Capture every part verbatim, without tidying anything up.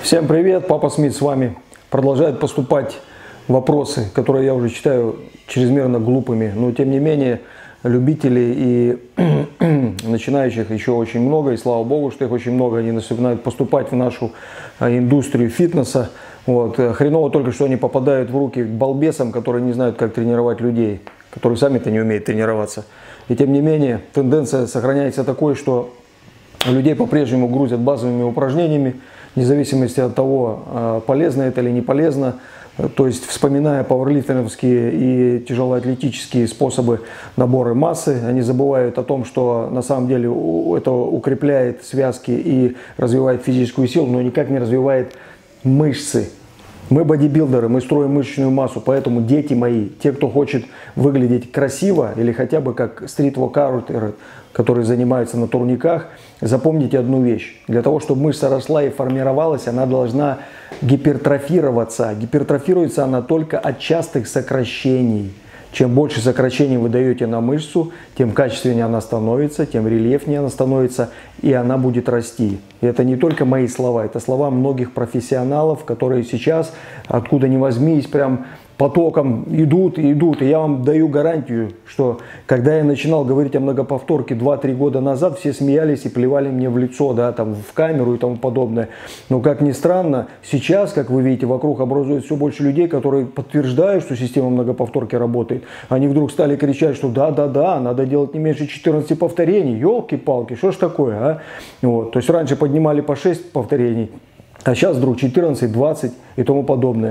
Всем привет, Папа Смит с вами. Продолжают поступать вопросы, которые я уже считаю чрезмерно глупыми, но тем не менее любителей и начинающих еще очень много, и слава богу, что их очень много, они начинают поступать в нашу индустрию фитнеса. Вот. Хреново только, что они попадают в руки к балбесам, которые не знают, как тренировать людей, которые сами-то не умеют тренироваться. И тем не менее тенденция сохраняется такой, что людей по-прежнему грузят базовыми упражнениями, вне зависимости от того, полезно это или не полезно. То есть, вспоминая пауэрлифтинговские и тяжелоатлетические способы набора массы, они забывают о том, что на самом деле это укрепляет связки и развивает физическую силу, но никак не развивает мышцы. Мы бодибилдеры, мы строим мышечную массу, поэтому, дети мои, те, кто хочет выглядеть красиво или хотя бы как стрит-воркаутеры, которые занимаются на турниках, запомните одну вещь. Для того, чтобы мышца росла и формировалась, она должна гипертрофироваться. Гипертрофируется она только от частых сокращений. Чем больше сокращений вы даете на мышцу, тем качественнее она становится, тем рельефнее она становится, и она будет расти. И это не только мои слова, это слова многих профессионалов, которые сейчас, откуда ни возьмись, прям потоком идут и идут. И я вам даю гарантию, что когда я начинал говорить о многоповторке два-три года назад, все смеялись и плевали мне в лицо, да, там, в камеру и тому подобное. Но, как ни странно, сейчас, как вы видите, вокруг образуется все больше людей, которые подтверждают, что система многоповторки работает. Они вдруг стали кричать, что да-да-да, надо делать не меньше четырнадцати повторений. Ёлки-палки, что ж такое, а? Вот. То есть раньше поднимали по шесть повторений, а сейчас вдруг четырнадцать, двадцать и тому подобное.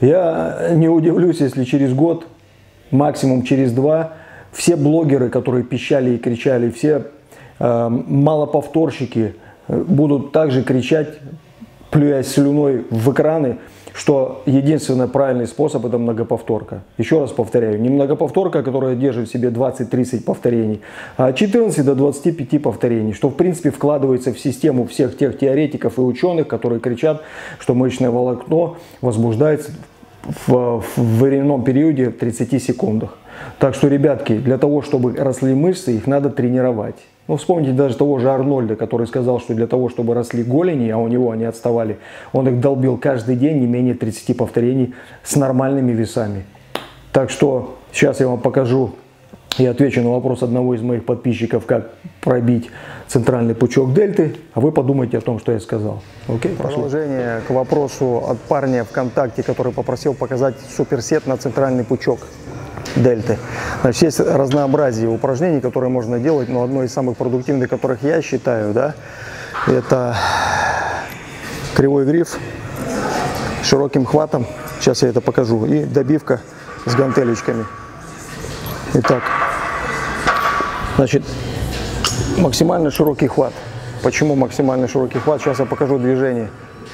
Я не удивлюсь, если через год, максимум через два, все блогеры, которые пищали и кричали, все э, малоповторщики будут также кричать, плюясь слюной в экраны, что единственный правильный способ – это многоповторка. Еще раз повторяю, не многоповторка, которая держит в себе двадцать-тридцать повторений, а четырнадцать до двадцати пяти повторений, что в принципе вкладывается в систему всех тех теоретиков и ученых, которые кричат, что мышечное волокно возбуждается в, в временном периоде в тридцати секундах. Так что, ребятки, для того, чтобы росли мышцы, их надо тренировать. Ну, вспомните даже того же Арнольда, который сказал, что для того, чтобы росли голени, а у него они отставали, он их долбил каждый день не менее тридцати повторений с нормальными весами. Так что сейчас я вам покажу и отвечу на вопрос одного из моих подписчиков, как пробить центральный пучок дельты, а вы подумайте о том, что я сказал. Окей? Продолжение к вопросу от парня ВКонтакте, который попросил показать суперсет на центральный пучок дельты. Значит, есть разнообразие упражнений, которые можно делать, но одно из самых продуктивных, которых я считаю, да, это кривой гриф с широким хватом. Сейчас я это покажу. И добивка с гантелечками. Итак, значит, максимально широкий хват. Почему максимально широкий хват? Сейчас я покажу движение.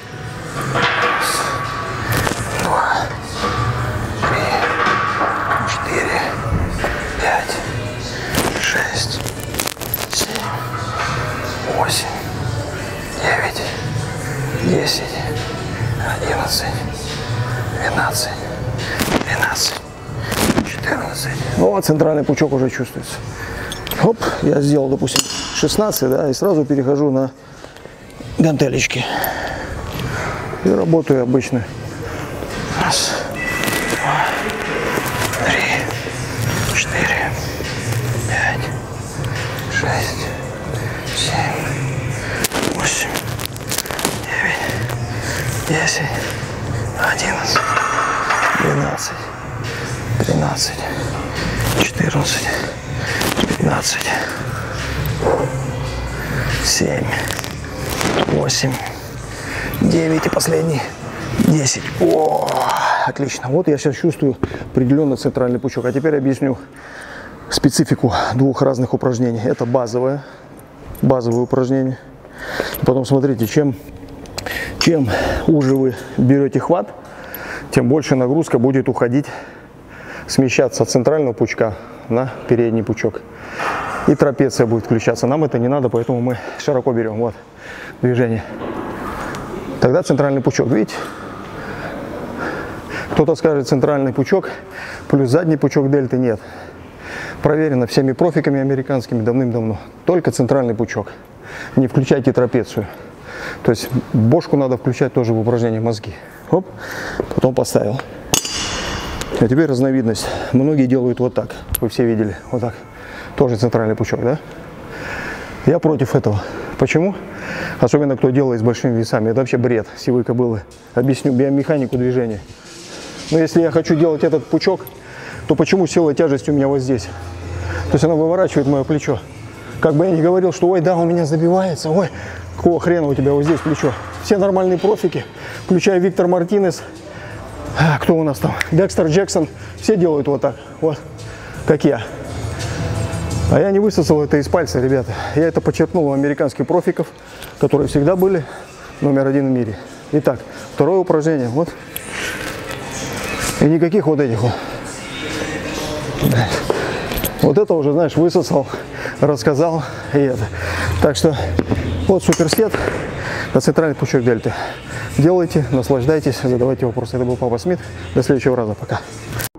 восемь, девять, десять, одиннадцать, двенадцать, тринадцать, четырнадцать. Ну, вот центральный пучок уже чувствуется. Оп, я сделал, допустим, шестнадцать, да, и сразу перехожу на гантелечки. И работаю обычно. Раз, два, три, четыре, пять, шесть, семь, восемь, девять, десять, одиннадцать, двенадцать, тринадцать, четырнадцать, пятнадцать, семь, восемь, девять и последний десять. О, отлично. Вот я сейчас чувствую определенно центральный пучок. А теперь объясню специфику двух разных упражнений. Это базовое. Базовые упражнения. Потом смотрите, чем, чем уже вы берете хват, тем больше нагрузка будет уходить, смещаться от центрального пучка на передний пучок. И трапеция будет включаться. Нам это не надо, поэтому мы широко берем. Вот движение. Тогда центральный пучок, видите? Кто-то скажет, центральный пучок плюс задний пучок дельты. Нет. Проверено всеми профиками американскими давным-давно. Только центральный пучок. Не включайте трапецию. То есть бошку надо включать тоже в упражнение мозги. Оп, потом поставил. А теперь разновидность. Многие делают вот так. Вы все видели. Вот так. Тоже центральный пучок, да? Я против этого. Почему? Особенно кто делает с большими весами. Это вообще бред сивой кобылы. Объясню биомеханику движения. Но если я хочу делать этот пучок, то почему сила тяжести у меня вот здесь? То есть она выворачивает мое плечо. Как бы я ни говорил, что ой, да, у меня забивается, ой, какого хрена у тебя вот здесь плечо. Все нормальные профики, включая Виктор Мартинес, а, кто у нас там, Декстер Джексон, все делают вот так, вот, как я. А я не высосал это из пальца, ребята. Я это почерпнул у американских профиков, которые всегда были номер один в мире. Итак, второе упражнение, вот. И никаких вот этих вот. Вот это уже, знаешь, высосал, рассказал и это. Так что вот суперсет на центральный пучок дельты. Делайте, наслаждайтесь, задавайте вопросы. Это был Папа Смит. До следующего раза. Пока.